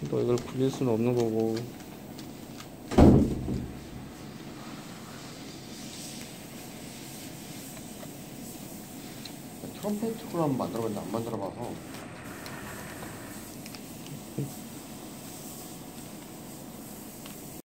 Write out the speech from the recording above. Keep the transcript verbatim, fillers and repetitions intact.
너 이걸 굴릴 수는 없는 거고. 트럼펫으로 한번 만들어봤는데 안 만들어봐서